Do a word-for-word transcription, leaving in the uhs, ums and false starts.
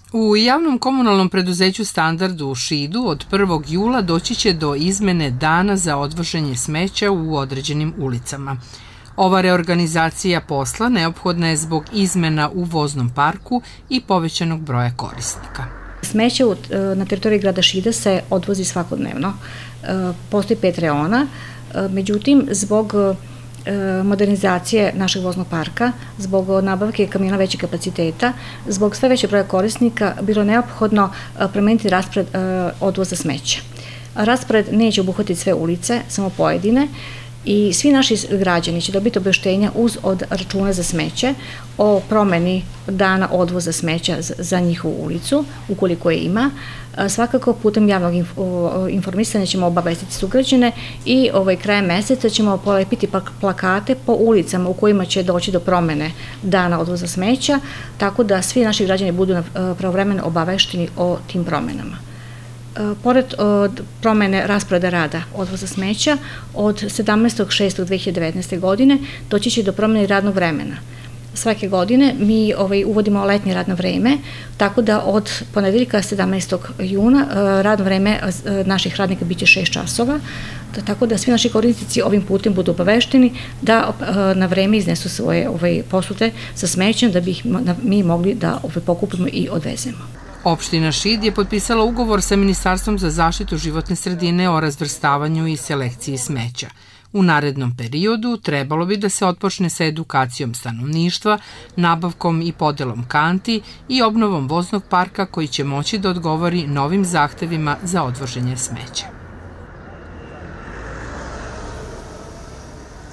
U javnom komunalnom preduzeću Standard u Šidu od prvog jula doći će do izmene dana za odvoženje smeća u određenim ulicama. Ova reorganizacija posla neophodna je zbog izmena u voznom parku i povećanog broja korisnika. Smeće na teritoriji grada Šida se odvozi svakodnevno. Postoji pet reona, međutim, zbog modernizacije našeg voznog parka, zbog nabavke kamiona većeg kapaciteta, zbog sve veće broja korisnika, bilo neophodno promeniti raspored odvoza smeća. Raspored neće obuhvatiti sve ulice, samo pojedine, i svi naši građani će dobiti obaveštenja uz od računa za smeće o promeni dana odvoza smeća za njihovu ulicu, ukoliko je ima. Svakako putem javnog informisanja ćemo obavestiti sugrađane i krajem meseca ćemo polepiti plakate po ulicama u kojima će doći do promene dana odvoza smeća, tako da svi naši građani budu pravovremeno obavešteni o tim promenama. Pored promene rasporeda rada odvoza smeća, od sedamnaestog šestog dve hiljade devetnaeste. godine doći će do promene radnog vremena. Svake godine mi uvodimo letnje radno vreme, tako da od ponedeljka sedamnaestog juna radno vreme naših radnika biće šest časova, tako da svi naši korisnici ovim putem budu obavešteni da na vreme iznesu svoje posute sa smećem da bi ih mi mogli da pokupimo i odvezemo. Opština Šid je potpisala ugovor sa Ministarstvom za zaštitu životne sredine o razvrstavanju i selekciji smeća. U narednom periodu trebalo bi da se otpočne sa edukacijom stanovništva, nabavkom i podelom kanti i obnovom voznog parka koji će moći da odgovori novim zahtevima za odvoženje smeća.